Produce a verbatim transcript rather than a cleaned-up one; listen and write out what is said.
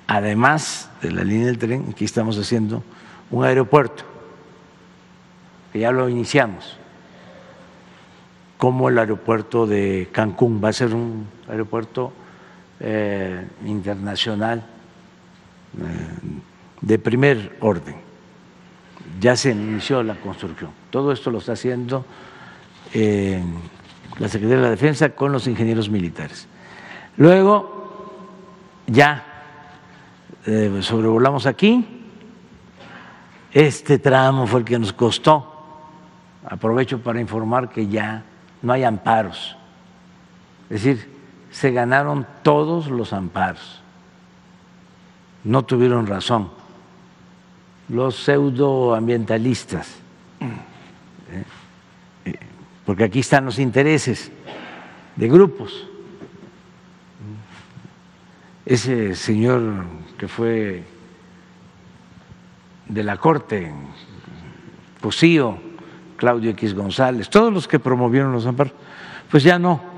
además de la línea del tren, aquí estamos haciendo un aeropuerto, que ya lo iniciamos, como el aeropuerto de Cancún. Va a ser un aeropuerto eh, internacional eh, de primer orden. Ya se inició la construcción. Todo esto lo está haciendo eh, la Secretaría de la Defensa con los ingenieros militares. Luego, ya eh, sobrevolamos aquí. Este tramo fue el que nos costó. Aprovecho para informar que ya no hay amparos. Es decir, se ganaron todos los amparos. No tuvieron razón los pseudoambientalistas, ¿eh? Porque aquí están los intereses de grupos. Ese señor que fue de la Corte, Cosío, Claudio X González, todos los que promovieron los amparos, pues ya no